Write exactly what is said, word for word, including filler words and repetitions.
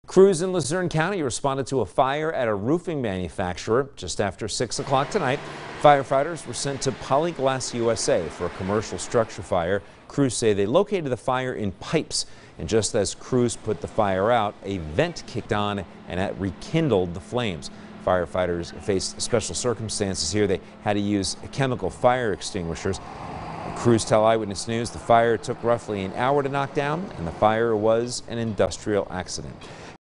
Crews in Luzerne County responded to a fire at a roofing manufacturer just after six o'clock tonight. Firefighters were sent to Polyglass U S A for a commercial structure fire. Crews say they located the fire in pipes, and just as crews put the fire out, a vent kicked on and it rekindled the flames. Firefighters faced special circumstances here. They had to use chemical fire extinguishers. Crews tell Eyewitness News the fire took roughly an hour to knock down, and the fire was an industrial accident.